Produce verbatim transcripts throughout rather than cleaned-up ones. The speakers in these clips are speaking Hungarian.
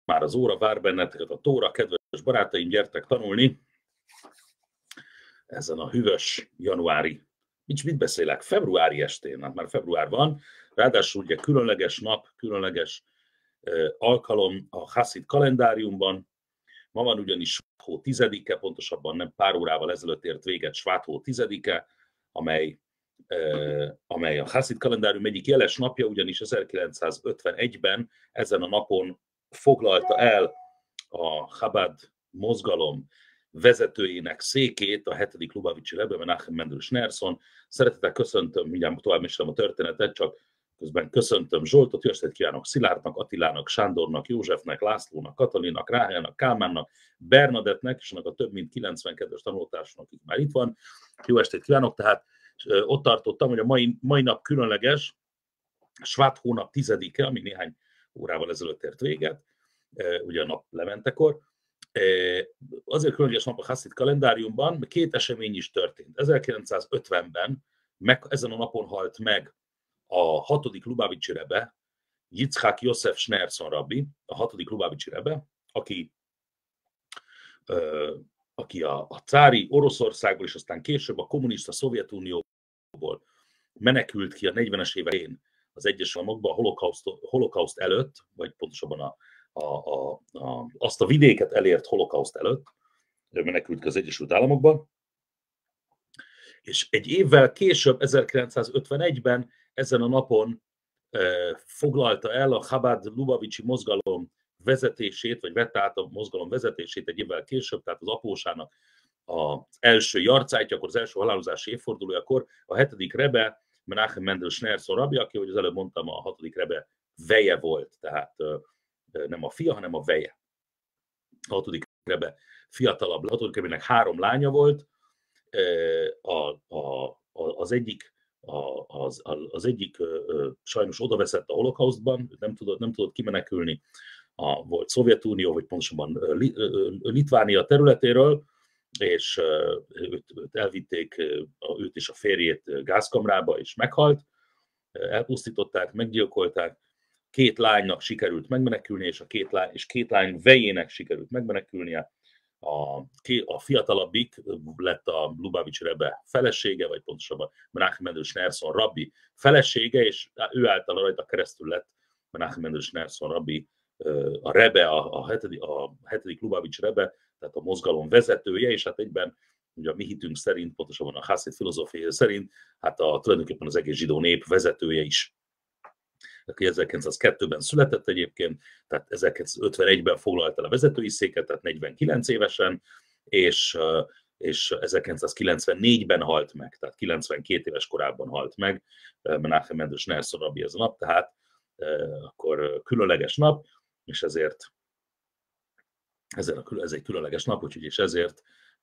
már az óra vár benneteket, a tóra, kedves barátaim, gyertek tanulni ezen a hűvös januári, nincs mit beszélek, februári estén, hát már február van, ráadásul ugye különleges nap, különleges uh, alkalom a Hasid kalendáriumban. Ma van ugyanis Svát tizedike, pontosabban nem pár órával ezelőtt ért véget Svát tizedike, amely, uh, amely a Hasid kalendárium egyik jeles napja, ugyanis ezerkilencszázötvenegyben ezen a napon foglalta el a Chabad mozgalom vezetőjének székét, a hetedik Lubavicsi Rebbe, Menachem Mendel Schneerson. Szeretettel köszöntöm, mindjárt tovább mesélem a történetet, csak közben köszöntöm Zsoltot, jó estét kívánok Szilárdnak, Attilának, Sándornak, Józsefnek, Lászlónak, Katalinnak, Ráhelnak, Kálmánnak, Bernadettnek, és annak a több mint kilencven kedves tanulótársnak, akik már itt van. Jó estét kívánok, tehát ott tartottam, hogy a mai, mai nap különleges, Svát hónap tizedike, ami néhány órával ezelőtt ért véget, ugye a nap lementekor. Azért különleges nap a Hasid kalendáriumban, két esemény is történt. ezerkilencszázötvenben meg, ezen a napon halt meg a hatodik Lubavicsi Rebbe, Yitzhak Yosef Schneerson rabbi, a hatodik Lubavicsi Rebbe, aki, aki a, a cári Oroszországból, és aztán később a kommunista Szovjetunióból menekült ki a negyvenes évekén az Egyesült Államokba a holokauszt, holokauszt előtt, vagy pontosabban a A, a, a, azt a vidéket elért holokauszt előtt, menekült ki az Egyesült Államokba, és egy évvel később, ezerkilencszázötvenegyben ezen a napon e, foglalta el a Chabad Lubavicsi mozgalom vezetését, vagy vette át a mozgalom vezetését egy évvel később, tehát az apósának az első jarcájtja, akkor az első halálozási évfordulójakor a hetedik Rebbe, Menachem Mendel Schneerson rabbi, aki, ahogy az előbb mondtam, a hatodik Rebbe veje volt, tehát nem a fia, hanem a veje. A hatodik Rebbe fiatalabb, a hatodik Rebének három lánya volt, a, a, az egyik, a, az, az egyik sajnos odaveszett a holokausztban, nem tudott, nem tudott kimenekülni, a, volt Szovjetunió, vagy pontosabban Litvánia területéről, és őt, őt elvitték, őt és a férjét gázkamrába, és meghalt, elpusztították, meggyilkolták. Két lánynak sikerült megmenekülni, és a két lány, és két lány vejének sikerült megmenekülnie. A, a fiatalabbik lett a Lubavicsi Rebbe felesége, vagy pontosabban Menachem Mendel Schneerson rabbi felesége, és ő által rajta keresztül lett Menachem Mendel Schneerson rabbi a Rebbe, a, a, hetedik, a hetedik Lubavicsi Rebbe, tehát a mozgalom vezetője, és hát egyben ugye a mi hitünk szerint, pontosabban a Hasid filozófia szerint, hát a, tulajdonképpen az egész zsidó nép vezetője is. Aki ezerkilencszázkettőben született egyébként, tehát ezerkilencszázötvenegyben foglalt el a vezetői széket, tehát negyvenkilenc évesen, és, és ezerkilencszázkilencvennégyben halt meg, tehát kilencvenkét éves korában halt meg Menachem Mendel Schneerson rabbi ez a nap, tehát akkor különleges nap, és ezért, ezért ez egy különleges nap, úgyhogy és ezért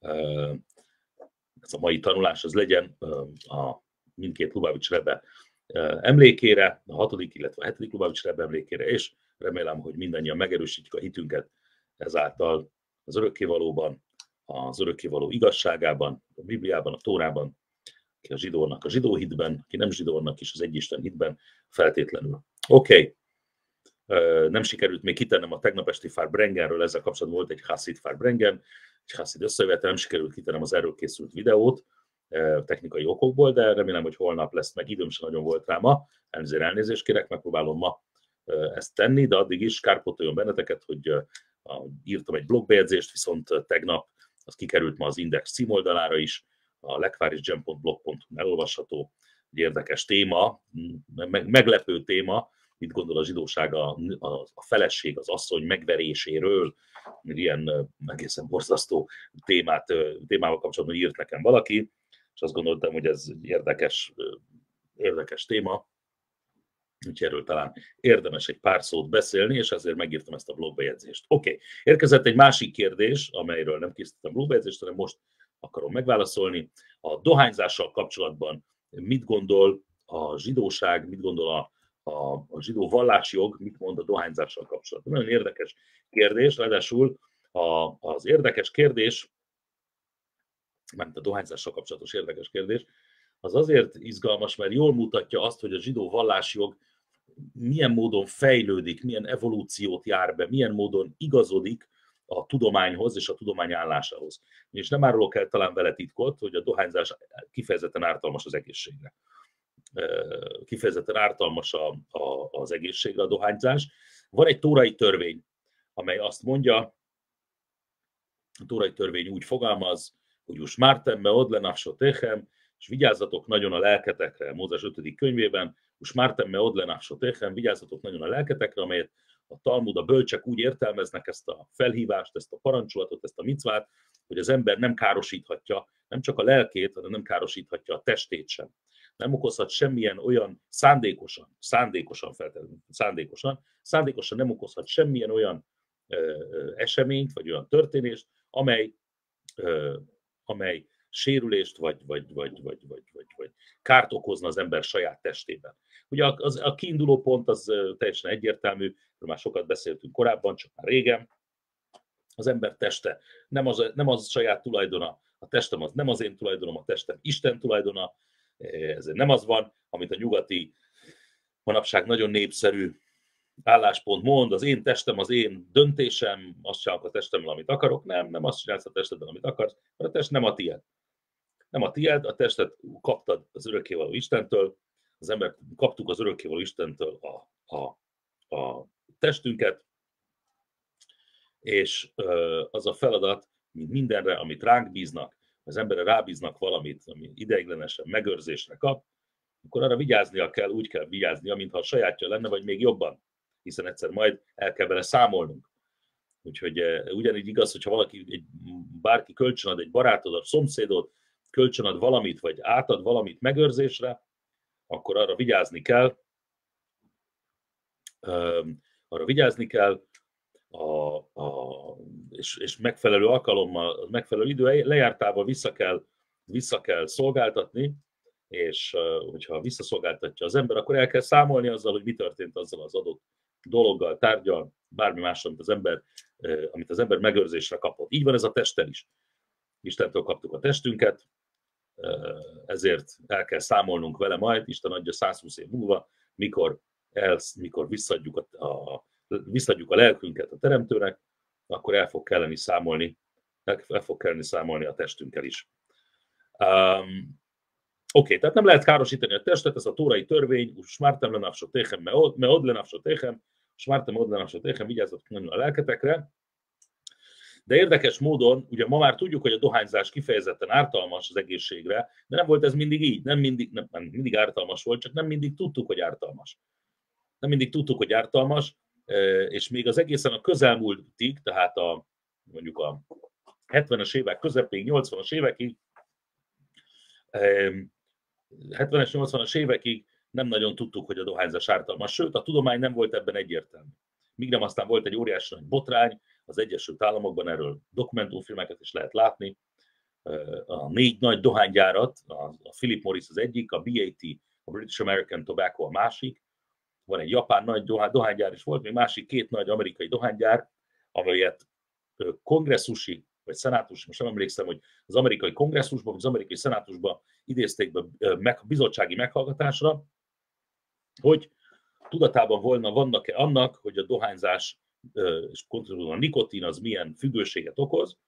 ez a mai tanulás az legyen a mindkét Lubavicsi Rebbe emlékére, a hatodik, illetve a hetedik Lubavicsi Rebbe emlékére, és remélem, hogy mindannyian megerősítjük a hitünket ezáltal az örökkévalóban, az örökkévaló igazságában, a Bibliában, a Tórában, aki a zsidónak a zsidó hitben, aki nem zsidónak is az egyisten hitben feltétlenül. Oké, okay. Nem sikerült még kitennem a tegnap esti Farbrengenről, ezzel kapcsolatban volt egy Hasid Farbrengen, egy Hasid összejövetel, nem sikerült kitennem az erről készült videót, technikai okokból, de remélem, hogy holnap lesz, meg időm sem nagyon volt rá ma, elnézést, elnézést kérek, megpróbálom ma ezt tenni, de addig is kárpótoljon benneteket, hogy írtam egy blogbejegyzést, viszont tegnap az kikerült ma az Index címoldalára is, a lekvárisgem pont blog pont hu elolvasható, egy érdekes téma, meglepő téma, mit gondol a zsidóság a, a feleség, az asszony megveréséről, ilyen egészen borzasztó témát, témával kapcsolatban írt nekem valaki, és azt gondoltam, hogy ez egy érdekes, érdekes téma, úgyhogy erről talán érdemes egy pár szót beszélni, és ezért megírtam ezt a blogbejegyzést. Oké, okay. Érkezett egy másik kérdés, amelyről nem készítettem blogbejegyzést, hanem most akarom megválaszolni. A dohányzással kapcsolatban mit gondol a zsidóság, mit gondol a, a, a zsidó vallásjog, mit mond a dohányzással kapcsolatban? Nagyon érdekes kérdés, ráadásul a, az érdekes kérdés, mert a dohányzással kapcsolatos érdekes kérdés, az azért izgalmas, mert jól mutatja azt, hogy a zsidó vallásjog milyen módon fejlődik, milyen evolúciót jár be, milyen módon igazodik a tudományhoz és a tudomány állásához. És nem árulok el talán vele titkot, hogy a dohányzás kifejezetten ártalmas az egészségre. Kifejezetten ártalmas a, a, az egészségre a dohányzás. Van egy tórai törvény, amely azt mondja, a tórai törvény úgy fogalmaz, hogy us mártem me odle nafsotechem, és vigyázzatok nagyon a lelketekre, Mózes ötödik könyvében, us mártem me odle nafsotechem, vigyázzatok nagyon a lelketekre, amelyet a Talmud, a bölcsek úgy értelmeznek ezt a felhívást, ezt a parancsolatot, ezt a micvát, hogy az ember nem károsíthatja nem csak a lelkét, hanem nem károsíthatja a testét sem. Nem okozhat semmilyen olyan szándékosan, szándékosan feltétlenül, szándékosan, szándékosan nem okozhat semmilyen olyan ö, ö, eseményt, vagy olyan történést, amely, ö, amely sérülést, vagy, vagy, vagy, vagy, vagy, vagy, vagy kárt okozna az ember saját testében. Ugye a, az, a kiinduló pont az teljesen egyértelmű, már sokat beszéltünk korábban, csak már régen. Az ember teste nem az, nem az saját tulajdona, a testem az nem az én tulajdonom, a testem Isten tulajdona, ezért nem az van, amit a nyugati, manapság nagyon népszerű álláspont mond, az én testem, az én döntésem, azt csinálok a testemmel, amit akarok. Nem, nem azt csinálsz a testeddel, amit akarsz, mert a test nem a tied. Nem a tied, a testet kaptad az örökkévaló Istentől, az ember kaptuk az örökkévaló Istentől a, a, a testünket, és az a feladat, mint mindenre, amit ránk bíznak, az emberre rábíznak valamit, ami ideiglenesen megőrzésre kap, akkor arra vigyáznia kell, úgy kell vigyáznia, mintha a sajátja lenne, vagy még jobban, hiszen egyszer majd el kell vele számolnunk. Úgyhogy ugyanígy igaz, hogyha valaki, egy, bárki kölcsönad egy barátod, a szomszédod, kölcsönad valamit, vagy átad valamit megőrzésre, akkor arra vigyázni kell, arra vigyázni kell, A, a, és, és megfelelő alkalommal, megfelelő idő lejártával vissza kell, vissza kell szolgáltatni, és hogyha visszaszolgáltatja az ember, akkor el kell számolni azzal, hogy mi történt azzal az adott dologgal, tárgyal, bármi mással, amit az ember, amit az ember megőrzésre kapott. Így van ez a testtel is. Istentől kaptuk a testünket, ezért el kell számolnunk vele majd, Isten adja százhúsz év múlva, mikor, el, mikor visszadjuk a, a visszadjuk a lelkünket a teremtőnek, akkor el fog kelleni számolni, el fog kelleni számolni a testünkkel is. Um, Oké, okay, tehát nem lehet károsítani a testet, ez a tórai törvény, smártem le nafsotechem, me od le nafsotechem, smártem od le nafsotechem, vigyázzatok nagyon a lelketekre. De érdekes módon, ugye ma már tudjuk, hogy a dohányzás kifejezetten ártalmas az egészségre, de nem volt ez mindig így, nem mindig, nem, nem mindig ártalmas volt, csak nem mindig tudtuk, hogy ártalmas. Nem mindig tudtuk, hogy ártalmas, és még az egészen a közelmúltig, tehát a, mondjuk a hetvenes évek közepéig, nyolcvanas évekig, hetvenes, nyolcvanas évekig nem nagyon tudtuk, hogy a dohányzás ártalmas, sőt, a tudomány nem volt ebben egyértelmű. Míg nem aztán volt egy óriási nagy botrány az Egyesült Államokban, erről dokumentumfilmeket is lehet látni, a négy nagy dohánygyárat, a Philip Morris az egyik, a bé á té, a British American Tobacco a másik, van egy japán nagy dohánygyár is volt, még másik két nagy amerikai dohánygyár, amelyet kongresszusi, vagy szenátus, most nem emlékszem, hogy az amerikai kongresszusban, vagy az amerikai szenátusban idézték be meg, bizottsági meghallgatásra, hogy tudatában volna, vannak-e annak, hogy a dohányzás és konkrétan a nikotin az milyen függőséget okoz,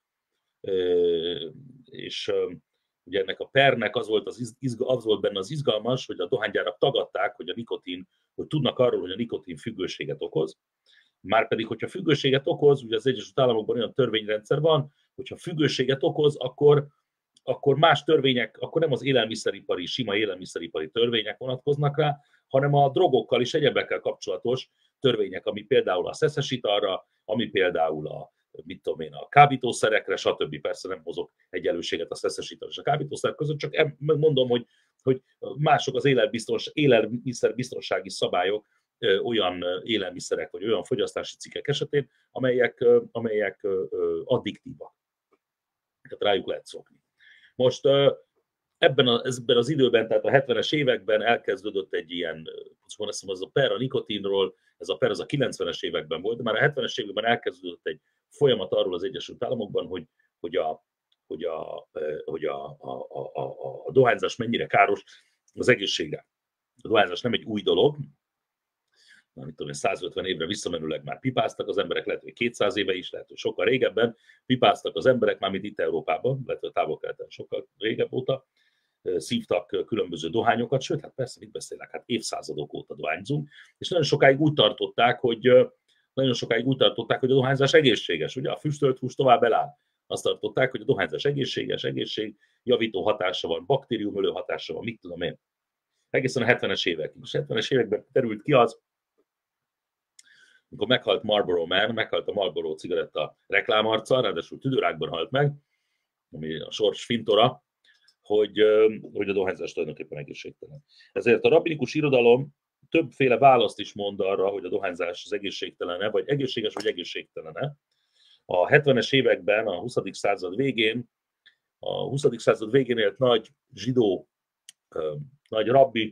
és ugye ennek a pernek az volt, az, izga, az volt benne az izgalmas, hogy a dohánygyárak tagadták, hogy a nikotin, hogy tudnak arról, hogy a nikotin függőséget okoz. Márpedig, hogyha függőséget okoz, ugye az Egyesült Államokban olyan törvényrendszer van, hogyha függőséget okoz, akkor, akkor más törvények, akkor nem az élelmiszeripari, sima élelmiszeripari törvények vonatkoznak rá, hanem a drogokkal és egyebekkel kapcsolatos törvények, ami például a szeszes italra, ami például a mit tudom én, a kábítószerekre, stb. Persze nem hozok egyenlőséget a szeszes ital és a kábítószer között, csak mondom, hogy, hogy mások az élelmiszerbiztonsági szabályok olyan élelmiszerek, vagy olyan fogyasztási cikkek esetén, amelyek, amelyek addiktívak. Tehát rájuk lehet szokni. Most ebben, a, ebben az időben, tehát a hetvenes években elkezdődött egy ilyen, azt mondom, az a per a nikotinról, ez a per az a kilencvenes években volt, de már a hetvenes években elkezdődött egy folyamat arról az Egyesült Államokban, hogy, hogy, a, hogy, a, hogy a, a, a, a, a dohányzás mennyire káros az egészségre. A dohányzás nem egy új dolog, mit tudom én, száz ötven évre visszamenőleg már pipáztak az emberek, lehet, hogy kétszáz éve is, lehet, hogy sokkal régebben pipáztak az emberek, mármint itt Európában, lehet, hogy távol-keleten sokkal régebb óta, szívtak különböző dohányokat, sőt, hát persze, mit beszélek, hát évszázadok óta dohányzunk, és nagyon sokáig úgy tartották, hogy nagyon sokáig úgy tartották, hogy a dohányzás egészséges, ugye a füstölt hús tovább eláll. Azt tartották, hogy a dohányzás egészséges, egészségjavító hatása van, baktériumölő hatása van, mit tudom én. Egészen a hetvenes évekig. A hetvenes években terült ki az, amikor meghalt Marlboro Man, meghalt a Marlboro cigaretta reklámarca, ráadásul tüdőrákban halt meg, ami a sors fintora, hogy, hogy a dohányzás tulajdonképpen egészségtelen. Ezért a rabbinikus irodalom többféle választ is mond arra, hogy a dohányzás az egészségtelene, vagy egészséges, vagy egészségtelene. A hetvenes években, a huszadik század végén, a huszadik század végén élt nagy zsidó, nagy rabbi,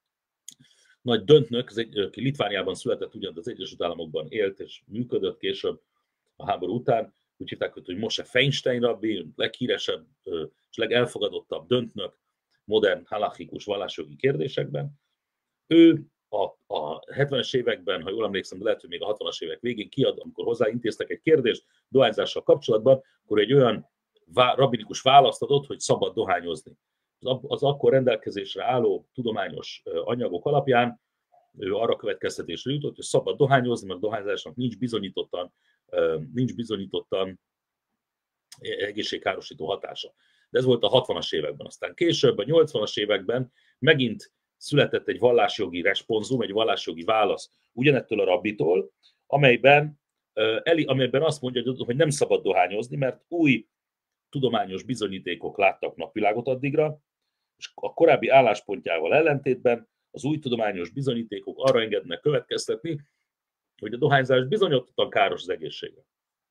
nagy döntnök, aki Litvániában született, ugyan az Egyesült Államokban élt és működött később a háború után. Úgy hívták őt, hogy Moshe Feinstein rabbi, leghíresebb és legelfogadottabb döntnök modern halachikus vallásjogi kérdésekben. Ő a, a hetvenes években, ha jól emlékszem, de lehet, hogy még a hatvanas évek végén kiad, amikor hozzáintéztek egy kérdést dohányzással kapcsolatban, akkor egy olyan vá, rabbinikus választ adott, hogy szabad dohányozni. Az, az akkor rendelkezésre álló tudományos anyagok alapján ő arra következtetésre jutott, hogy szabad dohányozni, mert a dohányzásnak nincs bizonyítottan, nincs bizonyítottan egészségkárosító hatása. De ez volt a hatvanas években. Aztán később, a nyolcvanas években megint született egy vallásjogi responsum, egy vallásjogi válasz ugyanettől a rabbitól, amelyben, amelyben azt mondja, hogy nem szabad dohányozni, mert új tudományos bizonyítékok láttak napvilágot addigra, és a korábbi álláspontjával ellentétben az új tudományos bizonyítékok arra engednek következtetni, hogy a dohányzás bizonyítottan káros az egészségre.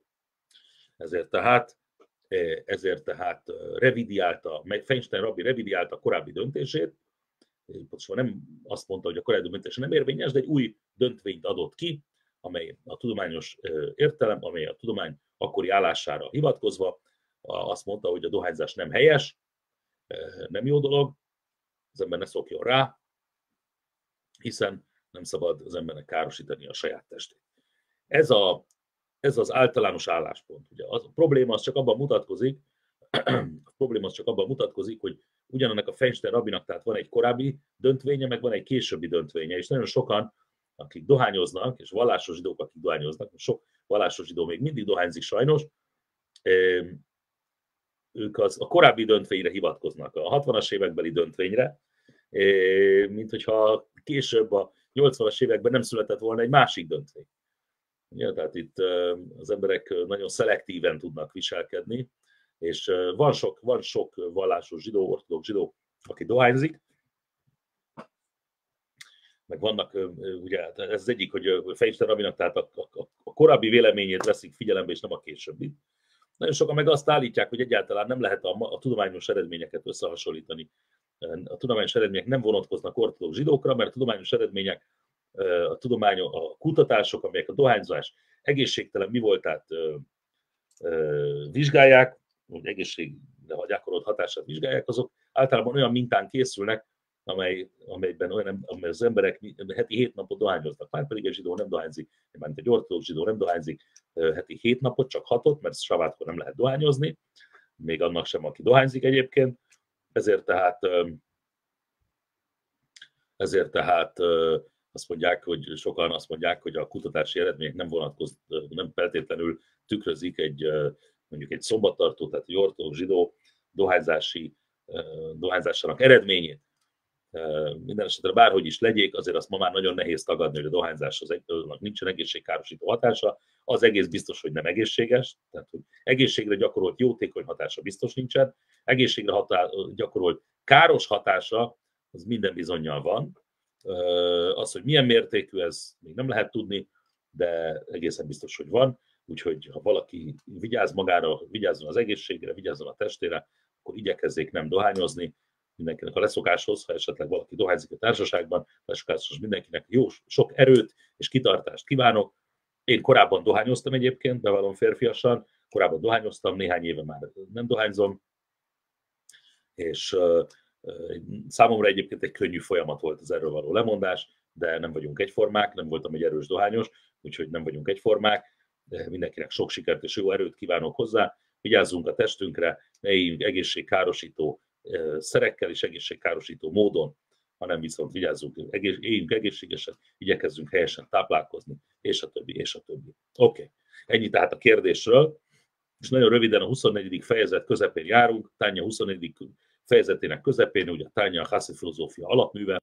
Ezért tehát, ezért tehát revidiálta, Feinstein rabbi revidiálta a korábbi döntését, pontosan nem azt mondta, hogy a korábbi döntése nem érvényes, de egy új döntvényt adott ki, amely a tudományos értelem, amely a tudomány akkori állására hivatkozva azt mondta, hogy a dohányzás nem helyes, nem jó dolog, az ember ne szokjon rá, hiszen nem szabad az embernek károsítani a saját testét. Ez, a, ez az általános álláspont. Ugye az, a probléma az csak abban mutatkozik, a probléma az csak abban mutatkozik, hogy ugyanannak a Feinstein rabbinak, tehát van egy korábbi döntvénye, meg van egy későbbi döntvénye, és nagyon sokan, akik dohányoznak, és vallásos zsidók, akik dohányoznak, sok vallásos zsidó még mindig dohányzik sajnos, ők az, a korábbi döntvényre hivatkoznak, a hatvanas évekbeli döntvényre, mint hogyha később a nyolcvanas években nem született volna egy másik döntvény. Ja, tehát itt az emberek nagyon szelektíven tudnak viselkedni, és van sok, van sok vallásos zsidó, ortodox zsidó, aki dohányzik, meg vannak, ugye ez az egyik, hogy Feinstein rabbinak, tehát a, a, a korábbi véleményét veszik figyelembe, és nem a későbbi. Nagyon sokan meg azt állítják, hogy egyáltalán nem lehet a, a tudományos eredményeket összehasonlítani. A tudományos eredmények nem vonatkoznak ortodox zsidókra, mert a tudományos eredmények, a tudomány, a kutatások, amelyek a dohányzás egészségtelen mi voltát vizsgálják, vagy egészségre a gyakorolt hatását vizsgálják, azok általában olyan mintán készülnek, amely, amelyben olyan, amely az emberek heti hét napot dohányoznak. Már pedig egy zsidó nem dohányzik, mert egy ortodox zsidó nem dohányzik heti hét napot, csak hatot, mert savátkor nem lehet dohányozni, még annak sem, aki dohányzik egyébként. Ezért tehát, ezért tehát azt mondják, hogy sokan azt mondják, hogy a kutatási eredmények nem vonatkoznak, nem feltétlenül tükrözik egy, mondjuk egy szombattartó, tehát egy ortodox zsidó dohányzási, dohányzásának eredményét. Minden esetre bárhogy is legyék, azért azt ma már nagyon nehéz tagadni, hogy a dohányzásnak nincsen egészségkárosító hatása. Az egész biztos, hogy nem egészséges, tehát hogy egészségre gyakorolt jótékony hatása biztos nincsen, egészségre hatá- gyakorolt káros hatása, az minden bizonnyal van. Az, hogy milyen mértékű, ez még nem lehet tudni, de egészen biztos, hogy van. Úgyhogy ha valaki vigyáz magára, vigyázzon az egészségre, vigyázzon a testére, akkor igyekezzék nem dohányozni. Mindenkinek a leszokáshoz, ha esetleg valaki dohányzik a társaságban, leszokásos mindenkinek jó, sok erőt és kitartást kívánok. Én korábban dohányoztam egyébként, bevallom férfiasan, korábban dohányoztam, néhány éve már nem dohányzom, és uh, számomra egyébként egy könnyű folyamat volt az erről való lemondás. de nem vagyunk egyformák, nem voltam egy erős dohányos, úgyhogy nem vagyunk egyformák, de mindenkinek sok sikert és jó erőt kívánok hozzá, vigyázzunk a testünkre, ne éljünk egészségkárosító szerekkel és egészségkárosító módon, hanem viszont vigyázzunk, egész, éljünk egészségesen, igyekezzünk helyesen táplálkozni, és a többi, és a többi. Oké, okay. Ennyi tehát a kérdésről, és nagyon röviden a huszonnegyedik fejezet közepén járunk, Tanya huszonnegyedik fejezetének közepén, ugye a Tanya a Hasid filozófia alapműve.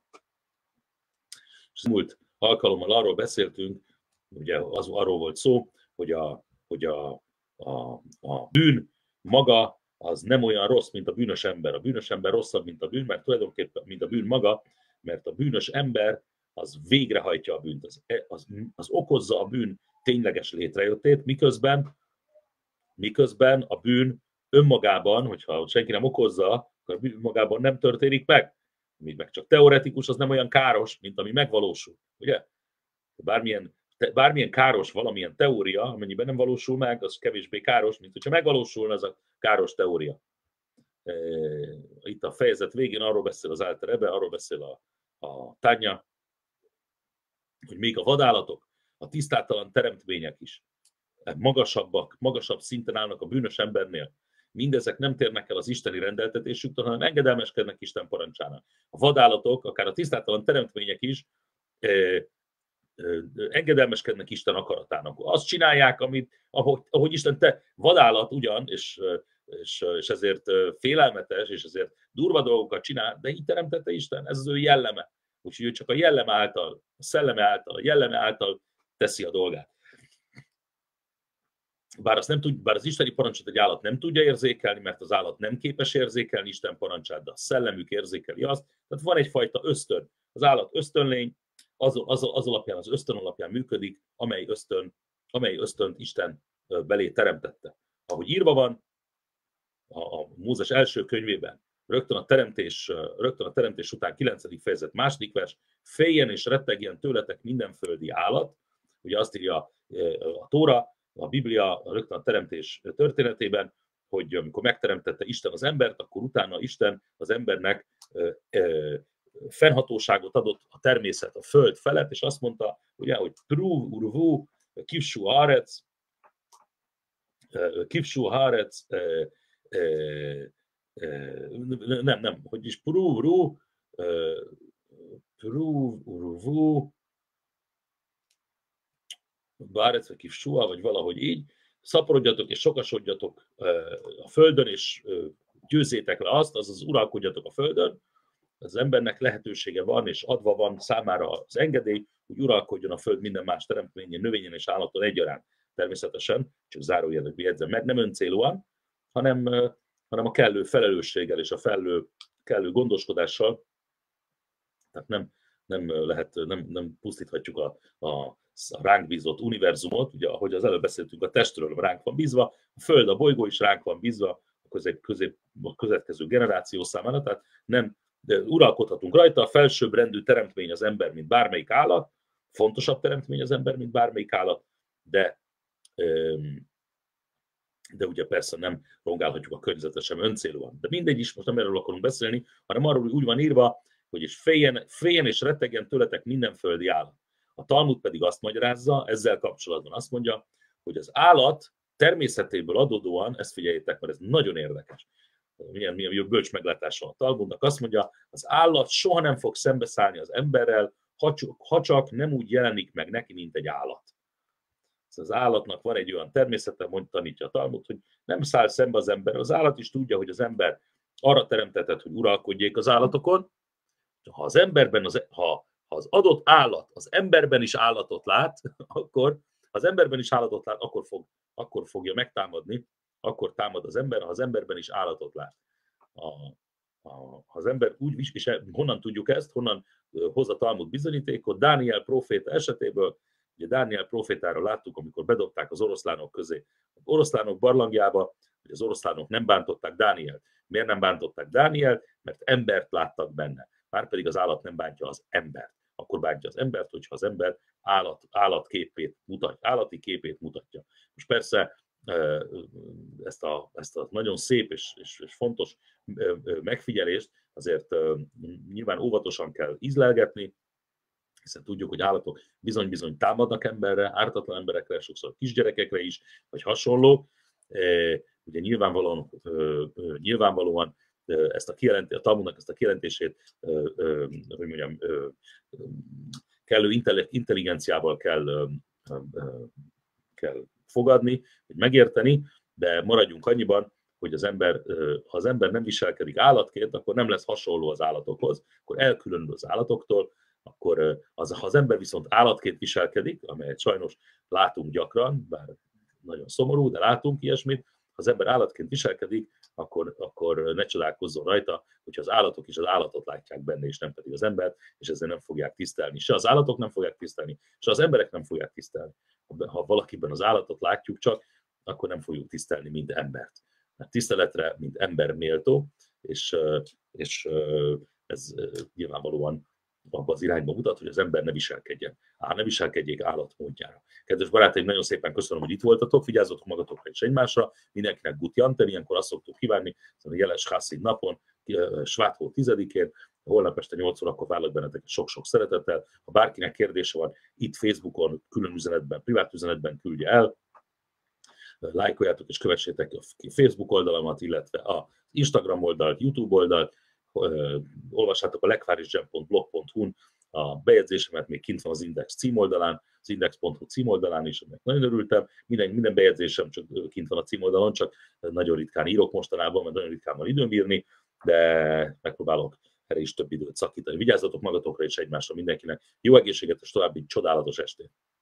És múlt alkalommal arról beszéltünk, ugye az, arról volt szó, hogy a, hogy a, a, a bűn maga az nem olyan rossz, mint a bűnös ember. A bűnös ember rosszabb, mint a bűn, mert tulajdonképpen, mint a bűn maga, mert a bűnös ember az végrehajtja a bűnt, az, az, az okozza a bűn tényleges létrejöttét, miközben, miközben a bűn önmagában, hogyha senki nem okozza, akkor a bűn magában nem történik meg. Míg meg csak teoretikus, az nem olyan káros, mint ami megvalósul. Ugye? Bármilyen, bármilyen káros valamilyen teória, amennyiben nem valósul meg, az kevésbé káros, mint hogyha megvalósulna az a káros teória. Itt a fejezet végén arról beszél az Alter Rebbe, arról beszél a, a Tanya, hogy még a vadállatok, a tisztátalan teremtmények is magasabbak, magasabb szinten állnak a bűnös embernél. Mindezek nem térnek el az isteni rendeltetésüktől, hanem engedelmeskednek Isten parancsának. A vadállatok, akár a tisztátalan teremtmények is eh, eh, engedelmeskednek Isten akaratának. Azt csinálják, amit, ahogy, ahogy Isten te vadállat ugyan, és, és, és ezért félelmetes, és ezért durva dolgokat csinál, de így teremtette Isten, ez az ő jelleme. Úgyhogy ő csak a jellem által, a szelleme által, a jelleme által teszi a dolgát. Bár, azt nem tud, bár az isteni parancsot egy állat nem tudja érzékelni, mert az állat nem képes érzékelni Isten parancsát, de a szellemük érzékeli azt. Tehát van egyfajta ösztön. Az állat ösztönlény, az, az, az alapján, az ösztön alapján működik, amely, ösztön, amely ösztönt Isten belé teremtette. Ahogy írva van a, a Mózes első könyvében, rögtön a teremtés, rögtön a teremtés után kilencedik fejezet második vers, féljen és rettegjen tőletek minden földi állat. Ugye azt írja a Tóra, a Biblia rögtön a teremtés történetében, hogy amikor megteremtette Isten az embert, akkor utána Isten az embernek fennhatóságot adott a természet, a föld felett, és azt mondta, ugye, hogy Pruv, Urvu, Kivsú Hárec, Kivsú Hárec, nem, nem, hogy is Pruv, Ru, Pruv, Urvu, Bárec, vagy Kivsúa, vagy valahogy így, szaporodjatok és sokasodjatok a földön, és győzzétek le azt, azaz uralkodjatok a földön. Az embernek lehetősége van, és adva van számára az engedély, hogy uralkodjon a föld minden más teremtményen, növényen és állaton egyaránt. Természetesen, csak zárójelben jegyzem meg, nem öncélúan, hanem, hanem a kellő felelősséggel és a kellő, kellő gondoskodással. Tehát nem, nem lehet, nem, nem pusztíthatjuk a, a a ránk bízott univerzumot, ugye ahogy az előbb beszéltünk a testről, ránk van bízva, a Föld, a bolygó is ránk van bízva a, közép, közép, a következő generáció számára, tehát nem de uralkodhatunk rajta, a felsőbbrendű teremtmény az ember, mint bármelyik állat, fontosabb teremtmény az ember, mint bármelyik állat, de, de ugye persze nem rongálhatjuk a környezetet sem öncélúan. De mindegy is, most nem erről akarunk beszélni, hanem arról, hogy úgy van írva, hogy és féljen, féljen és rettegjen tőletek minden földi állat. A Talmud pedig azt magyarázza, ezzel kapcsolatban azt mondja, hogy az állat természetéből adódóan, ezt figyeljétek, mert ez nagyon érdekes, milyen, milyen jó bölcs meglátása a Talmudnak, azt mondja, az állat soha nem fog szembeszállni az emberrel, ha csak, ha csak nem úgy jelenik meg neki, mint egy állat. Az állatnak van egy olyan természete, mondja, tanítja a Talmud, hogy nem száll szembe az ember. Az állat is tudja, hogy az ember arra teremtetett, hogy uralkodjék az állatokon. Ha az emberben, az, ha Ha az adott állat az emberben is állatot lát, akkor ha az emberben is állatot lát, akkor, fog, akkor fogja megtámadni, akkor támad az ember, ha az emberben is állatot lát. A, a, ha az ember úgy, és honnan tudjuk ezt, honnan hoz a Talmud bizonyítékot, Dániel próféta esetéből, ugye Dániel prófétára láttuk, amikor bedobták az oroszlánok közé. Az oroszlánok barlangjába, hogy az oroszlánok nem bántották Dánielt. Miért nem bántották Dánielt? Mert embert láttak benne. Márpedig az állat nem bántja az embert. Akkor bántja az embert, hogyha az ember állat, állatképét mutatja, állati képét mutatja. Most persze ezt a, ezt a nagyon szép és, és, és fontos megfigyelést azért nyilván óvatosan kell ízlelgetni, hiszen tudjuk, hogy állatok bizony-bizony támadnak emberre, ártatlan emberekre, sokszor kisgyerekekre is, vagy hasonló. Ugye nyilvánvalóan, nyilvánvalóan ezt a, kijelent, a Talmudnak ezt a kijelentését, hogy mondjam, kellő intelligenciával kell, kell fogadni, vagy megérteni, de maradjunk annyiban, hogy az ember, ha az ember nem viselkedik állatként, akkor nem lesz hasonló az állatokhoz, akkor elkülönül az állatoktól, akkor az, ha az ember viszont állatként viselkedik, amelyet sajnos látunk gyakran, bár nagyon szomorú, de látunk ilyesmit, ha az ember állatként viselkedik, akkor, akkor ne csodálkozzon rajta, hogyha az állatok is az állatot látják benne, és nem pedig az embert, és ezzel nem fogják tisztelni. Se az állatok nem fogják tisztelni, se az emberek nem fogják tisztelni. Ha valakiben az állatot látjuk csak, akkor nem fogjuk tisztelni, mint embert. Mert tiszteletre, mint ember méltó, és, és ez nyilvánvalóan abban az irányba mutat, hogy az ember ne viselkedjen. Á, ne viselkedjék állat módjára. Kedves barátaim, nagyon szépen köszönöm, hogy itt voltatok, vigyázzatok magatokra és egymásra, mindenkinek gut janten, ilyenkor azt szoktuk kívánni, a jeles Hasszid napon, Sváthó tizedikén, holnap este nyolc órakor várlak benneteket sok-sok szeretettel. Ha bárkinek kérdése van, itt Facebookon, külön üzenetben, privát üzenetben küldje el, lájkoljátok és kövessétek a Facebook oldalamat, illetve az Instagram oldalt, YouTube oldalt, olvassátok a legvárisgem pont blog pont hu-n a bejegyzésemet, még kint van az Index címoldalán, az index pont hu címoldalán is, aminek nagyon örültem. Minden, minden bejegyzésem csak kint van a címoldalon, csak nagyon ritkán írok mostanában, mert nagyon ritkán van időm írni, de megpróbálok erre is több időt szakítani. Vigyázzatok magatokra és egymásra mindenkinek. Jó egészséget és további csodálatos estét!